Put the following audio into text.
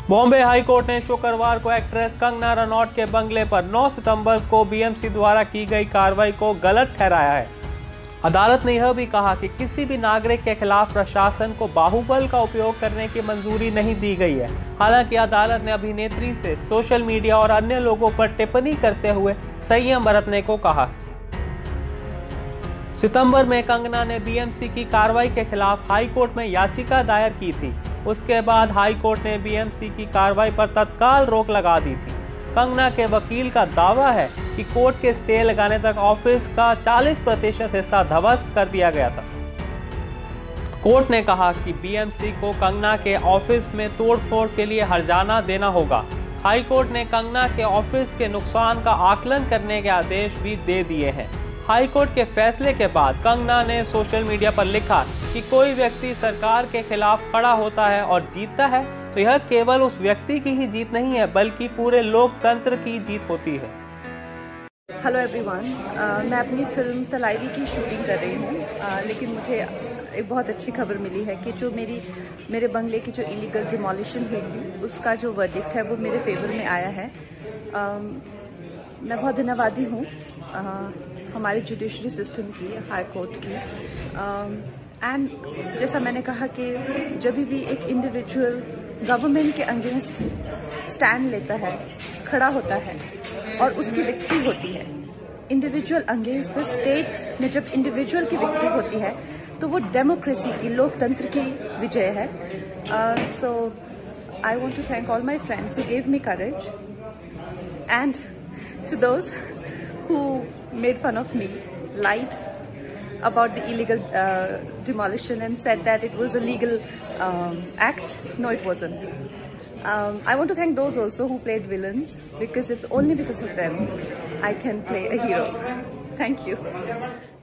Bombay high court ने शुक्रवार को एक्ट्रेस कंगना रनौत के बंगले पर 9 सितंबर को बीएमसी द्वारा की गई कार्रवाई को गलत ठहराया है। अदालत ने यह भी कहा कि किसी भी नागरिक के खिलाफ प्रशासन को बाहुबल का उपयोग करने की मंजूरी नहीं दी गई है। हालांकि अदालत ने अभिनेत्री से सोशल मीडिया और अन्य लोगों पर टिप्पणी करते हुए संयम बरतने को कहा। सितंबर में कंगना ने बीएमसी की कार्रवाई के खिलाफ हाई कोर्ट में याचिका दायर की थी। उसके बाद हाई कोर्ट ने बीएमसी की कार्रवाई पर तत्काल रोक लगा दी थी। कंगना के वकील का दावा है कि कोर्ट के स्टे लगाने तक ऑफिस का 40% हिस्सा ध्वस्त कर दिया गया था। कोर्ट ने कहा कि बीएमसी को कंगना के ऑफिस में तोड़फोड़ के लिए हर्जाना देना होगा। हाई कोर्ट ने कंगना के ऑफिस के नुकसान का आकलन करने के आदेश भी दे दिए हैं। हाई कोर्ट के फैसले के बाद कंगना ने सोशल मीडिया पर लिखा कि कोई व्यक्ति सरकार के खिलाफ खड़ा होता है और जीतता है तो यह केवल उस व्यक्ति की ही जीत नहीं है बल्कि पूरे लोकतंत्र की जीत होती है। हेलो एवरीवन, मैं अपनी फिल्म तलाईवी की शूटिंग कर रही हूँ, लेकिन मुझे एक बहुत अच्छी खबर मिली है कि जो मेरे बंगले की जो इलीगल डिमोलिशन हुई थी उसका जो वर्डिक्ट है वो मेरे फेवर में आया है। मैं बहुत धन्यवादी हूँ हमारे जुडिशरी सिस्टम की, हाई कोर्ट की। एंड जैसा मैंने कहा कि जब भी एक इंडिविजुअल गवर्नमेंट के अगेंस्ट स्टैंड लेता है, खड़ा होता है और उसकी विक्ट्री होती है, इंडिविजुअल अगेंस्ट द स्टेट में जब इंडिविजुअल की विक्ट्री होती है तो वो डेमोक्रेसी की, लोकतंत्र की विजय है। So I want to thank all my friends who gave me courage and to those who made fun of me, lied about the illegal demolition and said that it was a legal act. No, it wasn't. I want to thank those also who played villains, because it's only because of them I can play a hero. Thank you.